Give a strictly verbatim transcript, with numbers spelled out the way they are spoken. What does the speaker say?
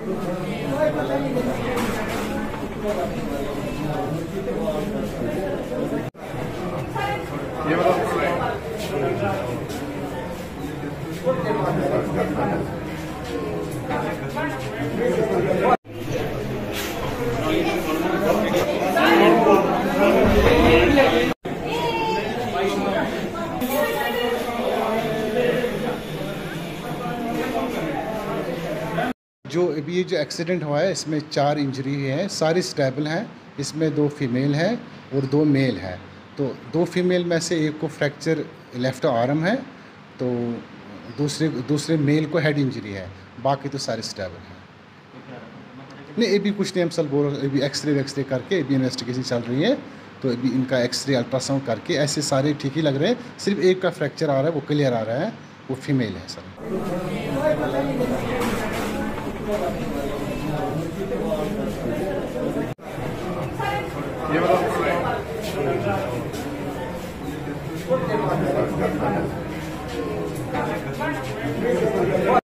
जो अभी ये जो एक्सीडेंट हुआ है इसमें चार इंजरी है, सारी स्टेबल हैं। इसमें दो फीमेल हैं और दो मेल हैं। तो दो फीमेल में से एक को फ्रैक्चर लेफ़्ट आर्म है, तो दूसरे दूसरे मेल को हेड इंजरी है, बाकी तो सारे स्टेबल हैं। नहीं, अभी कुछ नहीं, हम सब बोल अभी एक्सरे वैक्सरे करके अभी इन्वेस्टिगेशन चल रही है। तो अभी इनका एक्सरे अल्ट्रासाउंड करके ऐसे सारे ठीक ही लग रहे हैं। सिर्फ एक का फ्रैक्चर आ रहा है, वो क्लियर आ रहा है, वो फीमेल है सर। ये